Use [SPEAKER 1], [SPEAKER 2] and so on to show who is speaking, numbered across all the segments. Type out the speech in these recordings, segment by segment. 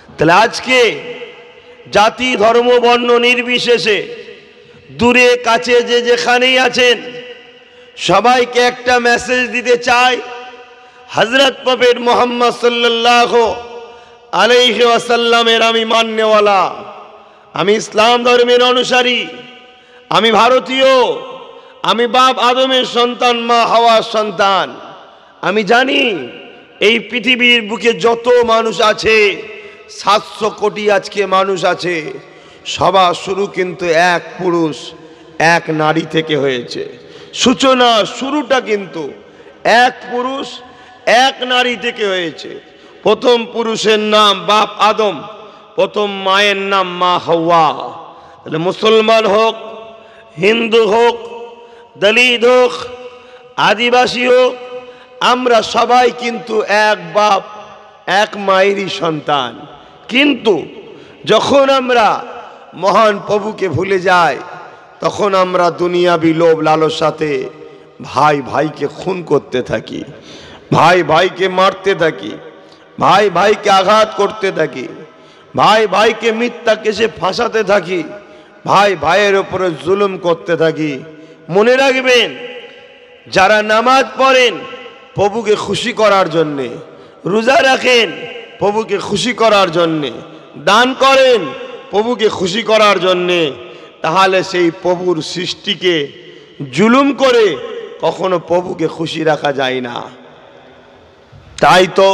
[SPEAKER 1] তাহলে আজকে জাতি ধর্ম বর্ণ নির্বিশেষে দূরে কাছে যে যেখানেই আছেন সবাইকে একটা মেসেজ দিতে চাই। হযরত প্রফেট মুহাম্মদ সাল্লাল্লাহু আলাইহি ওয়াসাল্লামের আমি মাননেওয়ালা, আমি ইসলাম ধর্মের অনুসারী, আমি ভারতীয়, আমি বাপ আদমের সন্তান, মা হাওয়ার সন্তান। আমি জানি এই পৃথিবীর বুকে যত মানুষ আছে 700 কোটি আজকে মানুষ আছে, সবার শুরু কিন্তু এক পুরুষ এক নারী থেকে হয়েছে। সূচনা শুরুটা কিন্তু এক পুরুষ এক নারী থেকে হয়েছে। প্রথম পুরুষের নাম বাপ আদম, প্রথম মায়ের নাম মা হাওয়া। তাহলে মুসলমান হোক, হিন্দু হোক, দলিত হোক, আদিবাসী হোক, আমরা সবাই কিন্তু এক বাপ এক মায়েরই সন্তান। কিন্তু যখন আমরা মহান প্রভুকে ভুলে যাই তখন আমরা দুনিয়াবি লোভ লালসাতে ভাই ভাইকে খুন করতে থাকি, ভাই ভাইকে মারতে থাকি, ভাই ভাইকে আঘাত করতে থাকি, ভাই ভাইকে মিথ্যা কেসে ফাঁসাতে থাকি, ভাই ভাইয়ের উপরে জুলুম করতে থাকি। মনে রাখবেন, যারা নামাজ পড়েন প্রভুকে খুশি করার জন্যে, রোজা রাখেন প্রভুকে খুশি করার জন্যে, দান করেন প্রভুকে খুশি করার জন্যে, তাহলে সেই প্রভুর সৃষ্টিকে জুলুম করে কখনো প্রভুকে খুশি রাখা যায় না। তাই তো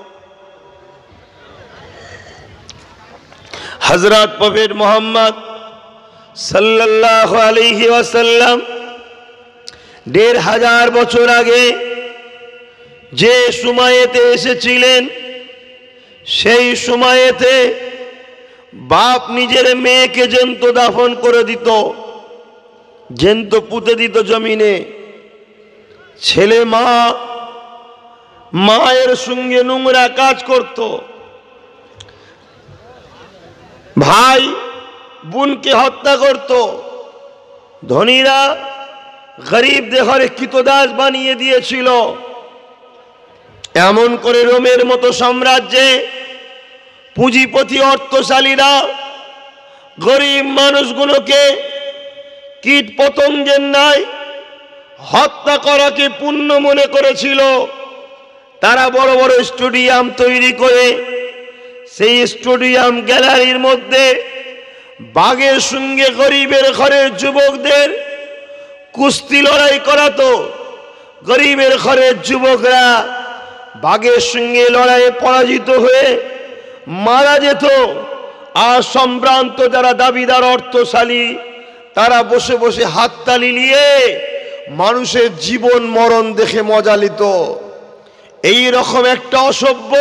[SPEAKER 1] হযরত প্রফেট মুহাম্মদ সাল্লাল্লাহু আলাইহি ওয়াসাল্লাম ১৫০০ বছর আগে যে সময়েতে এসেছিলেন, সেই সময়েতে বাপ নিজের মেয়েকে জ্যান্ত দাফন করে দিত, জ্যান্ত পুঁতে দিত জমিনে। ছেলে মায়ের সঙ্গে নোংরা কাজ করত, ভাই বোনকে হত্যা করত, ধনীরা গরিবদের ঘরে কৃতদাস বানিয়ে দিয়েছিল। এমন করে রোমের মতো সাম্রাজ্যে পুঁজিপতি অর্থশালীরা গরিব মানুষগুলোকে কীট পতঙ্গের ন্যায় হত্যা করাকে পুণ্য মনে করেছিল। তারা বড় বড় স্টেডিয়াম তৈরি করে সেই স্টেডিয়াম গ্যালারির মধ্যে বাঘের সঙ্গে গরিবের ঘরের যুবকদের কুস্তি লড়াই করাতো। গরিবের ঘরের যুবকরা বাঘের সঙ্গে লড়াইয়ে পরাজিত হয়ে মারা যেত, আর সম্ভ্রান্ত যারা দাবিদার অর্থশালী তারা বসে বসে হাততালি নিয়ে মানুষের জীবন মরণ দেখে মজা নিত। এই রকম একটা অসভ্য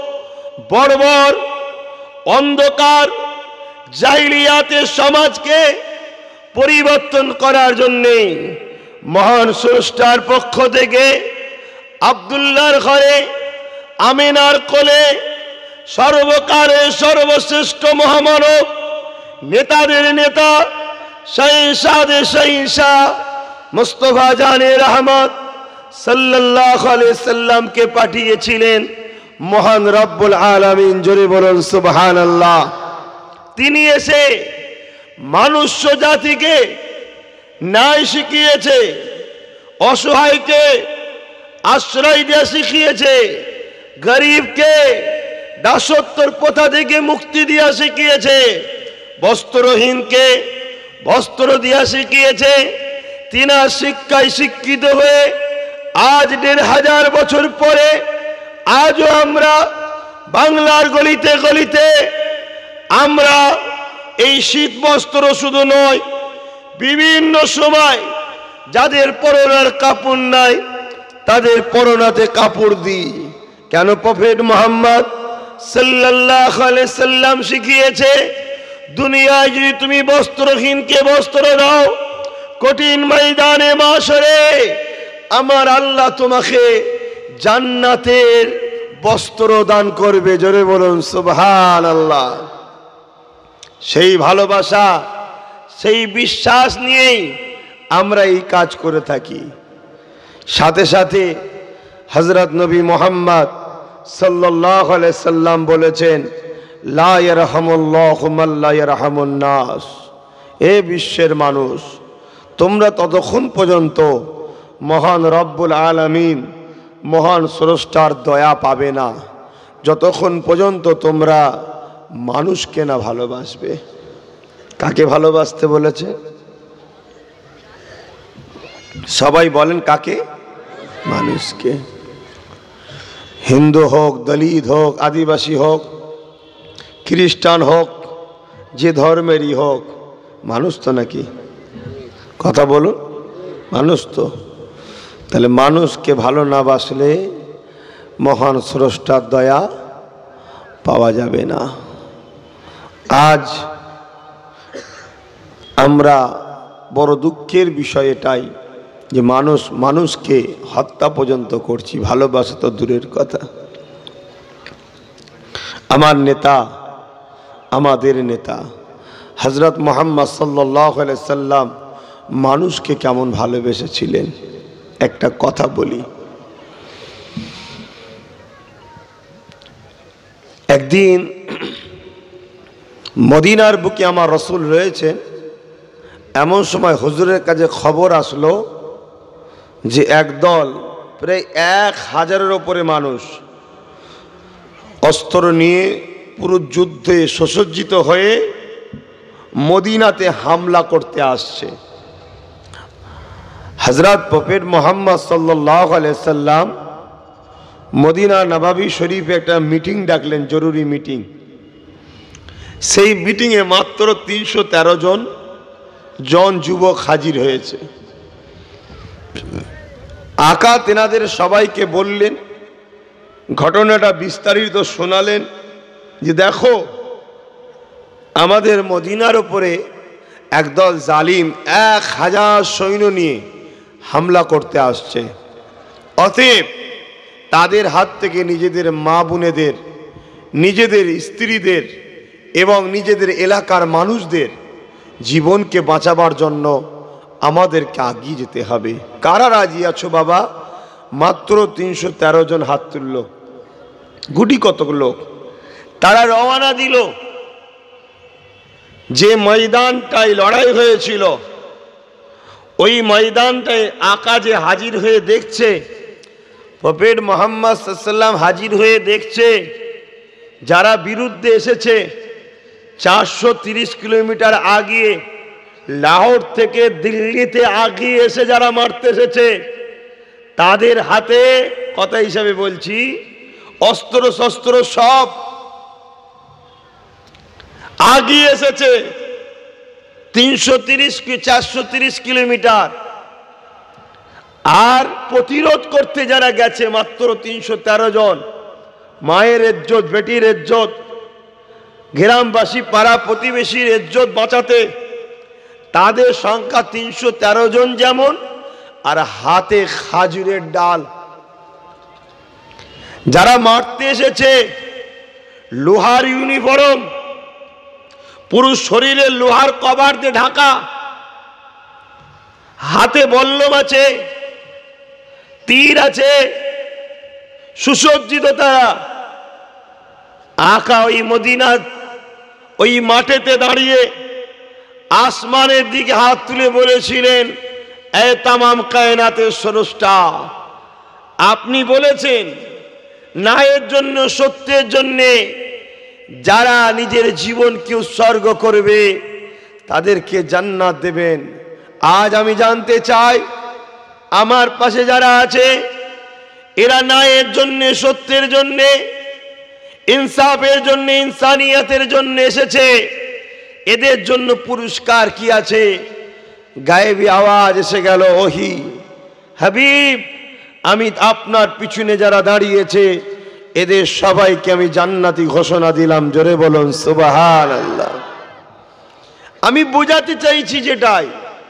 [SPEAKER 1] বর্বর অন্ধকার জাহিলিয়াতের সমাজকে পরিবর্তন করার জন্যে মহান স্রষ্টার পক্ষ থেকে আব্দুল্লাহর ঘরে আমিনার কোলে সর্বকালের সর্বশ্রেষ্ঠ মহামানব, নেতাদের নেতা, শাহেনশাহের শাহেনশাহ মুস্তাফা জানে রহমত সাল্লাল্লাহু আলাইহি সাল্লামকে পাঠিয়েছিলেন মহান রব্বুল আলামিন। জোরে বলুন সুবহানাল্লাহ। তিনি এসে মনুষ্য জাতিকে ন্যায় শিখিয়েছে, অসহায়কে আশ্রয় দেওয়া শিখিয়েছে, গরিবকে দাসত্বর প্রথা থেকে মুক্তি দেওয়া শিখিয়েছে, বস্ত্রহীনকে বস্ত্র দেওয়া শিখিয়েছে। তিনার শিক্ষায় শিক্ষিত হয়ে আজ ১৫০০ বছর পরে আজও আমরা বাংলার গলিতে গলিতে আমরা এই শীত বস্ত্র শুধু নয়, বিভিন্ন সময় যাদের পরনার কাপড় নাই তাদের পরনাতে কাপড় দিই। কেন? প্রফেট মুহাম্মদ সাল্লাল্লাহু আলাইহি সাল্লাম শিখিয়েছে, দুনিয়ায় যদি তুমি বস্ত্রহীনকে বস্ত্র দাও, কঠিন ময়দানে মাশরে আমার আল্লাহ তোমাকে জান্নাতের বস্ত্র দান করবে। জোরে বলুন সুবহানাল্লাহ। সেই ভালোবাসা, সেই বিশ্বাস নিয়েই আমরা এই কাজ করে থাকি। সাথে সাথে হযরত নবী মুহাম্মদ সাল্লাল্লাহু আলাইহি সাল্লাম বলেছেন, লা ইয়ারহামুল্লাহু মান লা ইয়ারহামুন নাস। এ বিশ্বের মানুষ, তোমরা ততক্ষণ পর্যন্ত মহান রব্বুল আলামিন, মহান স্রষ্টার দয়া পাবে না যতক্ষণ পর্যন্ত তোমরা মানুষকে না ভালোবাসবে। কাকে ভালোবাসতে বলেছে? সবাই বলেন কাকে? মানুষকে। হিন্দু হোক, দলিত হোক, আদিবাসী হোক, খ্রিস্টান হোক, যে ধর্মেরই হোক, মানুষ তো নাকি? কথা বলুন, মানুষ তো। তাহলে মানুষকে ভালো না বাসলে মহান স্রষ্টার দয়া পাওয়া যাবে না। আজ আমরা বড় দুঃখের বিষয় এটাই যে মানুষকে হত্যা পর্যন্ত করছি, ভালোবাসা তো দূরের কথা। আমার নেতা, আমাদের নেতা হযরত মুহাম্মদ সাল্লাল্লাহু আলাইহি সাল্লাম মানুষকে কেমন ভালোবেসেছিলেন একটা কথা বলি। একদিন মদিনার বুকে আমার রাসূল রয়েছেন, এমন সময় হুজুরের কাছে খবর আসলো যে একদল প্রায় 1000-এর উপরে মানুষ অস্ত্র নিয়ে পুরো যুদ্ধে সুসজ্জিত হয়ে মদিনাতে হামলা করতে আসছে। হযরত প্রফেট মুহাম্মদ সাল্লাল্লাহু আলাইহি সাল্লাম মদিনা নববী শরীফে একটা মিটিং ডাকলেন, জরুরি মিটিং। সেই মিটিংয়ে মাত্র 313 জন যুবক হাজির হয়েছে। আকা তেনাদের সবাইকে বললেন, ঘটনাটা বিস্তারিত শোনালেন যে দেখো, আমাদের মদিনার উপরে একদল জালিম 1000 সৈন্য নিয়ে হামলা করতে আসছে। অতএব তাদের হাত থেকে নিজেদের মা বোনেদের, নিজেদের স্ত্রীদের এবং নিজেদের এলাকার মানুষদের জীবনকে বাঁচাবার জন্য আমাদেরকে এগিয়ে যেতে হবে। কারা রাজি আছো বাবা? মাত্র 313 জন হাত তুলল। গুটি কতক লোক। তারা রওনা দিল। যে ময়দানটায় লড়াই হয়েছিল, ওই ময়দানটায় আকা যে হাজির হয়ে দেখছে, প্রফেট মুহাম্মদ সাল্লাল্লাহু আলাইহি ওয়াসাল্লাম হাজির হয়ে দেখছে, যারা বিরুদ্ধে এসেছে 430 কিলোমিটার আগিয়ে, লাহোর থেকে দিল্লিতে আগিয়ে এসে যারা মারতে এসেছে, তাদের হাতে, কথা হিসাবে বলছি, অস্ত্র শস্ত্র সব আগিয়ে এসেছে 430 কিলোমিটার। আর প্রতিরোধ করতে যারা গেছে মাত্র 313 জন। মায়ের ইজ্জত, বেটির ইজ্জত, গ্রামবাসী পাড়া প্রতিবেশীর ইজ্জত বাঁচাতে তাদের সংখ্যা 313 জন যেমন, আর হাতে খাজুরের ডাল। যারা মারতে এসেছে লোহার ইউনিফর্ম, পুরো শরীরে লোহার কভার দিয়ে ঢাকা, হাতে বল্লম আছে, তীর আছে, সুসজ্জিত তারা। আকা ওই মদিনার ওই মাঠেতে দাঁড়িয়ে আসমানের দিকে হাত তুলে বলেছিলেন, এ তামাম কায়নাতের স্রষ্টা, আপনি বলেছেন ন্যায়ের জন্য, সত্যের জন্যে যারা নিজের জীবনকে উৎসর্গ করবে তাদেরকে জান্নাত দেবেন। আজ আমি জানতে চাই, আমার পাশে যারা আছে, এরা ন্যায়ের জন্যে, সত্যের জন্যে, ইনসাফের জন্য, ইনসানিয়াতের জন্য এসেছে। এদের জন্য পুরস্কার কি আছে? গায়েবী আওয়াজ এসে গেল, ওহি হাবিব, আমি আপনার পিছনে যারা দাঁড়িয়েছে এদের সবাইকে আমি জান্নাতি ঘোষণা দিলাম। জোরে বলুন সুবহানাল্লাহ। আমি বোঝাতে চাইছি যেটাই,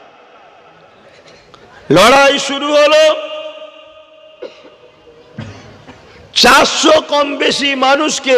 [SPEAKER 1] লড়াই শুরু হলো। 400 কম বেশি মানুষকে,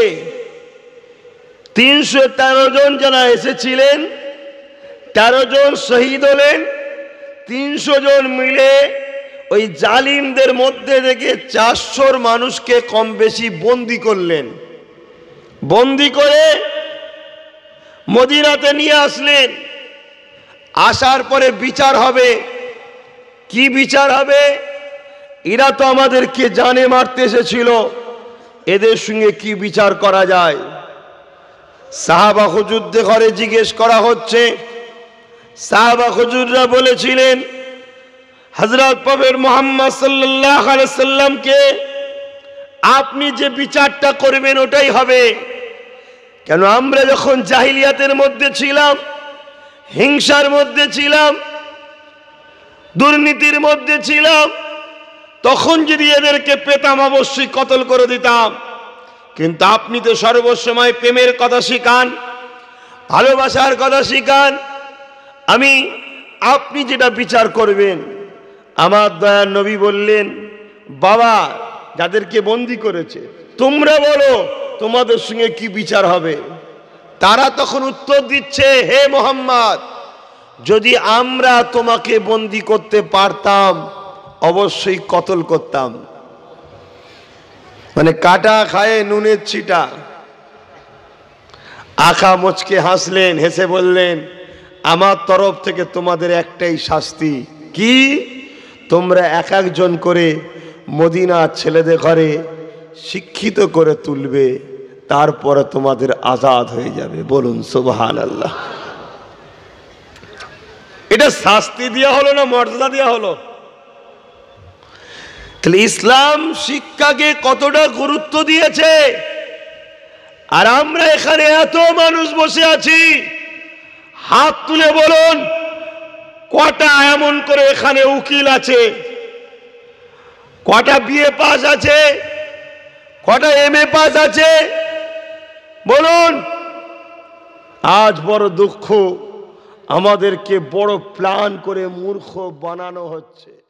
[SPEAKER 1] 313 জন যারা এসেছিলেন, 13 জন শহীদ হলেন। 300 জন মিলে ওই জালিমদের মধ্যে থেকে 400 মানুষকে কম বেশি বন্দী করলেন। বন্দি করে মদিনাতে নিয়ে আসলেন। আসার পরে বিচার হবে। কি বিচার হবে? এরা তো আমাদেরকে জানে মারতে এসেছিল, এদের সঙ্গে কি বিচার করা যায়? সাহাবা হুজুরদের ঘরে জিজ্ঞেস করা হচ্ছে। সাহাবা হুজুররা বলেছিলেন, হযরত প্রফেট মুহাম্মদ সাল্লাল্লাহু আলাইহি সাল্লামকে আপনি যে বিচারটা করবেন ওটাই হবে। কেন আমরা যখন জাহিলিয়াতের মধ্যে ছিলাম, হিংসার মধ্যে ছিলাম, দুর্নীতির মধ্যে ছিলাম, তখন যদি এদেরকে পেতাম অবশ্যই কতল করে দিতাম। কিন্তু আপনি তো সর্বসময় প্রেমের কথা শিখান, ভালোবাসার কথা শিখান। আপনি যেটা বিচার করবেন। আমার দয়ার নবী বললেন, বাবা যাদেরকে বন্দী করেছে তোমরা বলো তোমাদের সঙ্গে কি বিচার হবে। তারা তখন উত্তর দিচ্ছে, হে মুহাম্মদ, যদি আমরা তোমাকে বন্দী করতে পারতাম অবশ্যই কতল করতাম। মানে কাটা খায় নুনের ছিটা। আখা মুচকে হাসলেন, হেসে বললেন, আমার তরফ থেকে তোমাদের একটাই শাস্তি। কি? তোমরা এক একজন করে মদিনার ছেলেদের ঘরে শিক্ষিত করে তুলবে, তারপরে তোমাদের আজাদ হয়ে যাবে। বলুন সুবহানাল্লাহ। এটা শাস্তি দেওয়া হলো না মর্যাদা দেওয়া হলো? তাহলে ইসলাম শিক্ষাকে কতটা গুরুত্ব দিয়েছে। আর আমরা এখানে এত মানুষ বসে আছি, হাত তুলে বলুন কটা এমন করে এখানে উকিল আছে, কটা বিএ পাস আছে, কটা এমএ পাস আছে? বলুন। আজ বড় দুঃখ, আমাদেরকে বড় প্ল্যান করে মূর্খ বানানো হচ্ছে।